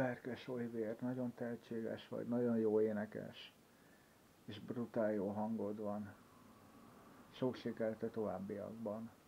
Berkes Olivér, nagyon tehetséges vagy, nagyon jó énekes, és brutál jó hangod van. Sok sikert a továbbiakban.